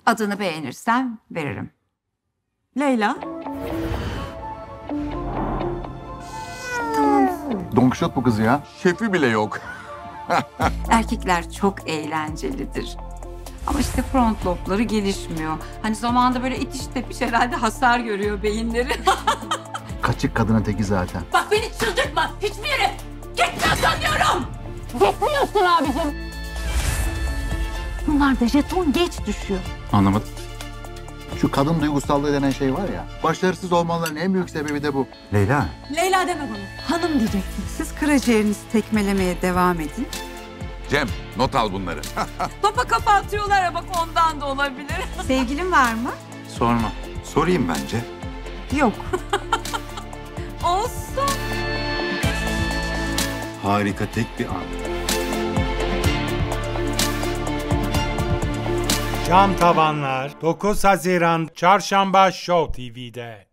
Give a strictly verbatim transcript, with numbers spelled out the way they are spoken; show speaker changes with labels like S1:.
S1: Adını beğenirsem veririm.
S2: Leyla.
S3: Don Kişot bu kız ya.
S4: Şefi bile yok.
S1: Erkekler çok eğlencelidir. Ama işte front lobları gelişmiyor. Hani zamanında böyle itiş tepiş herhalde hasar görüyor beyinleri.
S3: Kaçık kadının teki zaten.
S1: Bak beni çıldırtma hiçbir yere. Gitme sanıyorum. Gitmiyorsun abicim. Bunlarda jeton geç düşüyor.
S4: Anlamadım.
S3: Şu kadın duygusallığı denen şey var ya. Başarısız olmaların en büyük sebebi de bu.
S4: Leyla.
S2: Leyla deme bana. Hanım diyeceksin.
S5: Siz karaciğerinizi tekmelemeye devam edin.
S4: Cem, not al bunları.
S1: Topa kafa atıyorlar ya bak ondan da olabilir.
S5: Sevgilin var mı?
S4: Sorma. Sorayım bence.
S5: Yok.
S1: Olsun.
S4: Harika tek bir an.
S6: Cam Tavanlar dokuz Haziran Çarşamba Show T V'de.